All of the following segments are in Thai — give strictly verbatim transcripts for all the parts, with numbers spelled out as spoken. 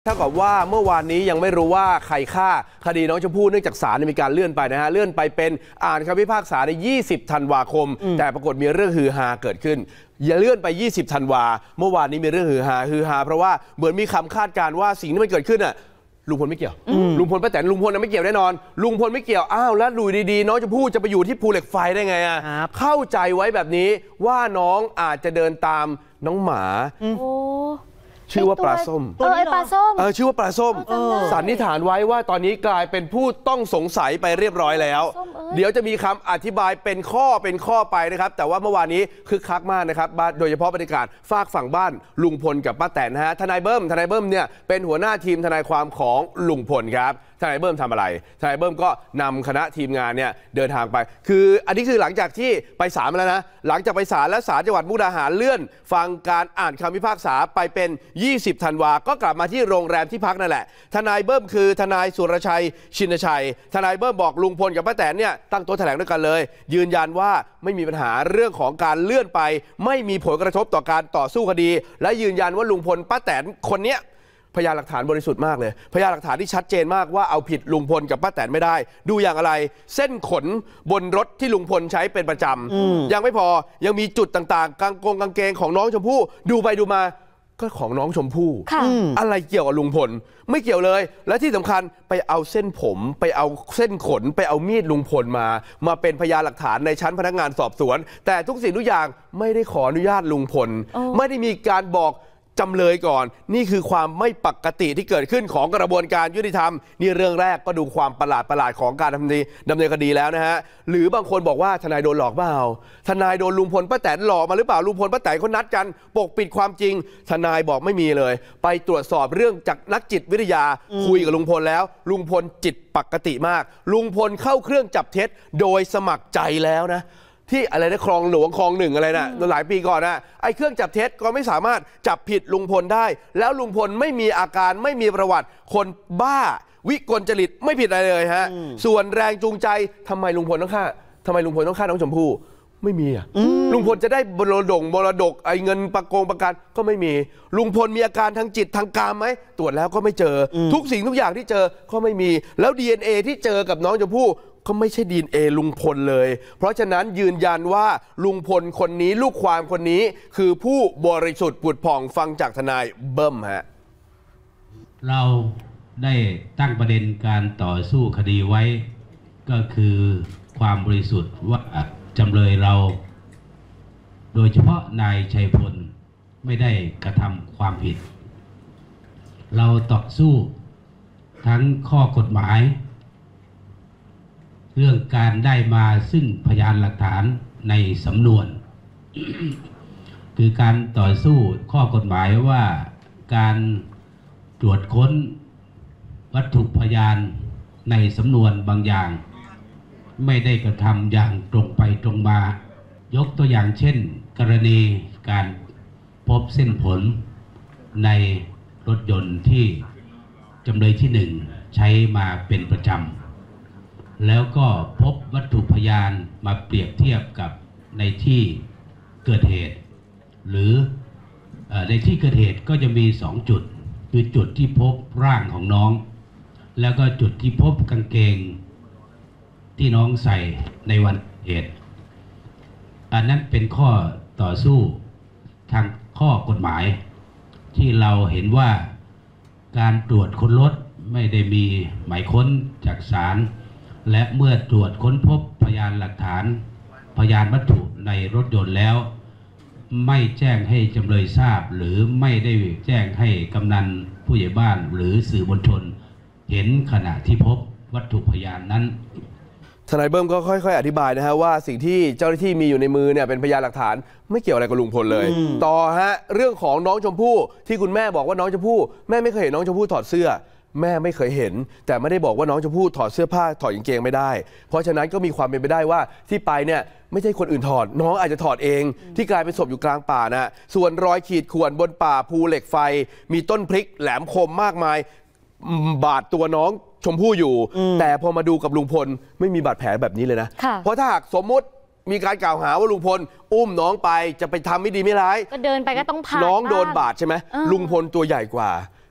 เท่ากับว่าเมื่อวานนี้ยังไม่รู้ว่าใครฆ่าคดีน้องชมพู่เนื่องจากศาลมีการเลื่อนไปนะฮะเลื่อนไปเป็นอ่านคำพิพากษาในยี่สิบธันวาคมแต่ปรากฏมีเรื่องฮือฮาเกิดขึ้นอย่าเลื่อนไปยี่สิบธันวาเมื่อวานนี้มีเรื่องฮือฮาฮือฮาเพราะว่าเหมือนมีคำคาดการณ์ว่าสิ่งที่มันเกิดขึ้นอ่ะลุงพลไม่เกี่ยวลุงพลป้าแตนลุงพลไม่เกี่ยวแน่นอนลุงพลไม่เกี่ยวอ้าวแล้วดูดีๆน้องชมพู่จะไปอยู่ที่ภูเหล็กไฟได้ไงอ่ะเข้าใจไว้แบบนี้ว่าน้องอาจจะเดินตามน้องหมาชื่อว่าปลาส้มเออปลาส้มเออชื่อว่าปลาส้มสันนิษฐานไว้ว่าตอนนี้กลายเป็นผู้ต้องสงสัยไปเรียบร้อยแล้วเดี๋ยวจะมีคำอธิบายเป็นข้อเป็นข้อไปนะครับแต่ว่าเมื่อวานนี้คึกคักมากนะครับโดยเฉพาะบรรยากาศฝากฝั่งบ้านลุงพลกับป้าแตนนะฮะทนายเบิ้มทนายเบิ้มเนี่ยเป็นหัวหน้าทีมทนายความของลุงพลครับทนายเบิ้มทำอะไรทนายเบิ้มก็นำคณะทีมงานเนี่ยเดินทางไปคืออันนี้คือหลังจากที่ไปศาลมาแล้วนะหลังจากไปศาลและศาลจังหวัดมุกดาหารเลื่อนฟังการอ่านคำพิพากษาไปเป็นยี่สิบธันวาก็กลับมาที่โรงแรมที่พักนั่นแหละทนายเบิ้มคือทนายสุรชัยชินชัยทนายเบิ้มบอกลุงพลกับป้าแตนเนี่ยตั้งโต๊ะแถลงด้วยกันเลยยืนยันว่าไม่มีปัญหาเรื่องของการเลื่อนไปไม่มีผลกระทบต่อการต่อสู้คดีและยืนยันว่าลุงพลป้าแตนคนเนี้ยพยานหลักฐานบริสุทธิ์มากเลยพยานหลักฐานที่ชัดเจนมากว่าเอาผิดลุงพลกับป้าแตนไม่ได้ดูอย่างอะไรเส้นขนบนรถที่ลุงพลใช้เป็นประจำยังไม่พอยังมีจุดต่างๆกางกงกางเกงของน้องชมพู่ดูไปดูมาก็ของน้องชมพู่อะไรเกี่ยวกับลุงพลไม่เกี่ยวเลยและที่สำคัญไปเอาเส้นผมไปเอาเส้นขนไปเอามีดลุงพลมามาเป็นพยานหลักฐานในชั้นพนักงานสอบสวนแต่ทุกสิ่งทุกอย่างไม่ได้ขออนุญาตลุงพลไม่ได้มีการบอกจำเลยก่อนนี่คือความไม่ปกติที่เกิดขึ้นของกระบวนการยุติธรรมนี่เรื่องแรกก็ดูความประหลาดประหลาดของการดำเนินดำเนินคดีแล้วนะฮะหรือบางคนบอกว่าทนายโดนหลอกเปล่าทนายโดนลุงพลป้าแตนหลอกมาหรือเปล่าลุงพลป้าแตนเขานัดกันปกปิดความจริงทนายบอกไม่มีเลยไปตรวจสอบเรื่องจากนักจิตวิทยาคุยกับลุงพลแล้วลุงพลจิตปกติมากลุงพลเข้าเครื่องจับเท็จโดยสมัครใจแล้วนะที่อะไรนะคลองหลวงคลองหนึ่งอะไรนะหลายปีก่อนนะไอ้เครื่องจับเท็จก็ไม่สามารถจับผิดลุงพลได้แล้วลุงพลไม่มีอาการไม่มีประวัติคนบ้าวิกลจริตไม่ผิดอะไรเลยฮะส่วนแรงจูงใจทำไมลุงพลต้องฆ่าทำไมลุงพลต้องฆ่าน้องชมพู่ไม่มีอ่ะลุงพลจะได้บรดกบรดกไอ้เงินประกงประกันก็ไม่มีลุงพลมีอาการทางจิตทางกามไหมตรวจแล้วก็ไม่เจอทุกสิ่งทุกอย่างที่เจอก็ไม่มีแล้ว ดี เอ็น เอ ที่เจอกับน้องชมพู่ก็ไม่ใช่ ดี เอ็น เอ ลุงพลเลยเพราะฉะนั้นยืนยันว่าลุงพลคนนี้ลูกความคนนี้คือผู้บริสุทธิ์ผุดผ่องฟังจากทนายเบิ้มฮะเราได้ตั้งประเด็นการต่อสู้คดีไว้ก็คือความบริสุทธิ์ว่าจำเลยเราโดยเฉพาะนายชัยพลไม่ได้กระทำความผิดเราต่อสู้ทั้งข้อกฎหมายเรื่องการได้มาซึ่งพยานหลักฐานในสำนวน คือการต่อสู้ข้อกฎหมายว่าการตรวจค้นวัตถุพยานในสำนวนบางอย่างไม่ได้กระทำอย่างตรงไปตรงมายกตัวอย่างเช่นกรณีการพบเส้นผลในรถยนต์ที่จำเลยที่หนึ่งใช้มาเป็นประจำแล้วก็พบวัตถุพยานมาเปรียบเทียบกับในที่เกิดเหตุหรือในที่เกิดเหตุก็จะมีสองจุดคือจุดที่พบร่างของน้องแล้วก็จุดที่พบกางเกงที่น้องใส่ในวันเหตุอันนั้นเป็นข้อต่อสู้ทางข้อกฎหมายที่เราเห็นว่าการตรวจค้นรถไม่ได้มีหมายค้นจากศาลและเมื่อตรวจค้นพบพยานหลักฐานพยานวัตถุในรถยนต์แล้วไม่แจ้งให้จำเลยทราบหรือไม่ได้แจ้งให้กำนันผู้ใหญ่บ้านหรือสื่อมวลชนเห็นขณะที่พบวัตถุพยานนั้นทนายเบิ้มก็ค่อยๆอธิบายนะฮะว่าสิ่งที่เจ้าหน้าที่มีอยู่ในมือเนี่ยเป็นพยานหลักฐานไม่เกี่ยวอะไรกับลุงพลเลยต่อฮะเรื่องของน้องชมพู่ที่คุณแม่บอกว่าน้องชมพู่แม่ไม่เคยเห็นน้องชมพู่ถอดเสื้อแม่ไม่เคยเห็นแต่ไม่ได้บอกว่าน้องชมพู่ถอดเสื้อผ้าถอดกางเกงไม่ได้เพราะฉะนั้นก็มีความเป็นไปได้ว่าที่ไปเนี่ยไม่ใช่คนอื่นถอดน้องอาจจะถอดเองที่กลายเป็นศพอยู่กลางป่านะส่วนรอยขีดข่วนบนป่าภูเหล็กไฟมีต้นพริกแหลมคมมากมายบาดตัวน้องชมพู่อยู่แต่พอมาดูกับลุงพลไม่มีบาดแผลแบบนี้เลยนะเพราะถ้าหากสมมติมีการกล่าวหาว่าลุงพลอุ้มน้องไปจะไปทำไม่ดีไม่ร้ายก็เดินไปก็ต้องผ่านน้องโดนบาดใช่ไหมลุงพลตัวใหญ่กว่า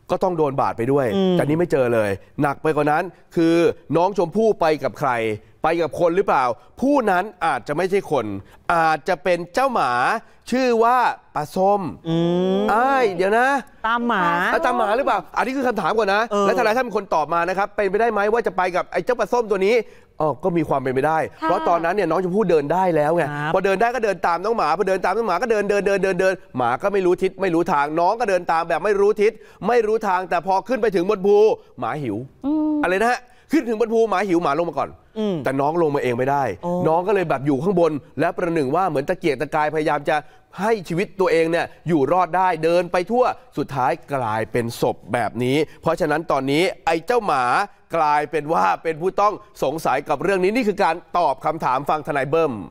ก็ต้องโดนบาดไปด้วยแต่นี่ไม่เจอเลยหนักไปกว่านั้นคือน้องชมพู่ไปกับใครไปกับคนหรือเปล่าผู้นั้นอาจจะไม่ใช่คนอาจจะเป็นเจ้าหมาชื่อว่าปลาส้มอ้ายเดี๋ยวนะตามหมาตามหมาหรือเปล่าอันนี้คือคำถามก่อนนะและทนายท่านเป็นคนตอบมานะครับเป็นไปได้ไหมว่าจะไปกับไอ้เจ้าปลาส้มตัวนี้อ๋อก็มีความเป็นไปได้เพราะตอนนั้นเนี่ยน้องชมพู่เดินได้แล้วไงพอเดินได้ก็เดินตามน้องหมาพอเดินตามน้องหมาก็เดินเดินเดินเดินเดินหมาก็ไม่รู้ทิศไม่รู้ทางน้องก็เดินตามแบบไม่รู้ทิศไม่รู้ทางแต่พอขึ้นไปถึงบนภูหมาหิวอะไรนะฮะขึ้นถึงบนภูหมาหิวหมาลงมาก่อนแต่น้องลงมาเองไม่ได้น้องก็เลยแบบอยู่ข้างบนและประหนึ่งว่าเหมือนตะเกียกตะกายพยายามจะให้ชีวิตตัวเองเนี่ยอยู่รอดได้เดินไปทั่วสุดท้ายกลายเป็นศพแบบนี้เพราะฉะนั้นตอนนี้ไอ้เจ้าหมากลายเป็นว่าเป็นผู้ต้องสงสัยกับเรื่องนี้นี่คือการตอบคำถามฟังทนายเบิ้ม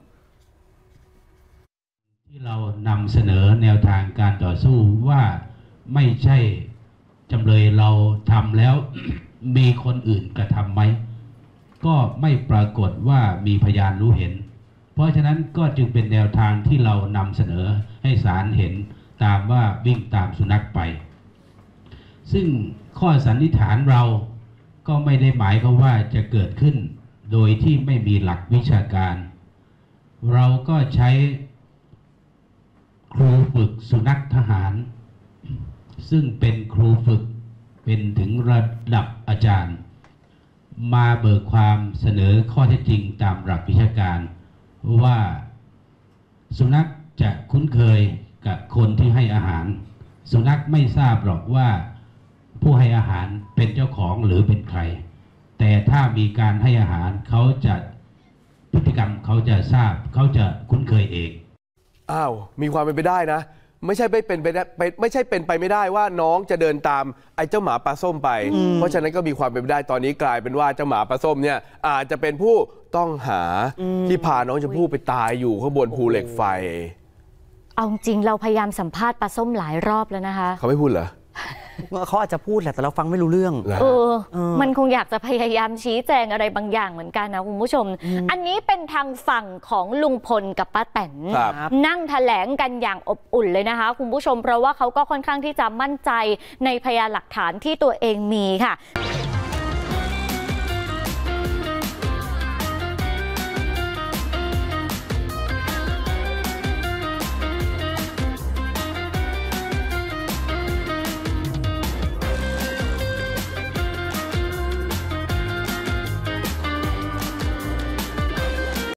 ที่เรานำเสนอแนวทางการต่อสู้ว่าไม่ใช่จำเลยเราทำแล้ว มีคนอื่นกระทำไหมก็ไม่ปรากฏว่ามีพยานรู้เห็นเพราะฉะนั้นก็จึงเป็นแนวทางที่เรานำเสนอให้ศาลเห็นตามว่าวิ่งตามสุนัขไปซึ่งข้อสันนิษฐานเราก็ไม่ได้หมายความว่าจะเกิดขึ้นโดยที่ไม่มีหลักวิชาการเราก็ใช้ครูฝึกสุนัขทหารซึ่งเป็นครูฝึกเป็นถึงระดับอาจารย์มาเบิกความเสนอข้อเท็จจริงตามหลักวิชาการว่าสุนัขจะคุ้นเคยกับคนที่ให้อาหารสุนัขไม่ทราบหรอกว่าผู้ให้อาหารเป็นเจ้าของหรือเป็นใครแต่ถ้ามีการให้อาหารเขาจะพฤติกรรมเขาจะทราบเขาจะคุ้นเคยเองอ้าวมีความเป็นไปได้นะไม่ใช่ไม่เป็นไปได้ไม่ใช่เป็นไปไม่ได้ว่าน้องจะเดินตามไอ้เจ้าหมาปลาส้มไปเพราะฉะนั้นก็มีความเป็นไปได้ตอนนี้กลายเป็นว่าเจ้าหมาปลาส้มเนี่ยอาจจะเป็นผู้ต้องหาที่พาน้องชมพู่ไปตายอยู่ข้างบนภูเหล็กไฟเอาจริงเราพยายามสัมภาษณ์ปลาส้มหลายรอบแล้วนะคะเขาไม่พูดเหรอเขาอาจจะพูดแหละแต่เราฟังไม่รู้เรื่องเออมันคงอยากจะพยายามชี้แจงอะไรบางอย่างเหมือนกันนะคุณผู้ชมอันนี้เป็นทางฝั่งของลุงพลกับป้าแตนนั่งแถลงกันอย่างอบอุ่นเลยนะคะคุณผู้ชมเพราะว่าเขาก็ค่อนข้างที่จะมั่นใจในพยานหลักฐานที่ตัวเองมีค่ะ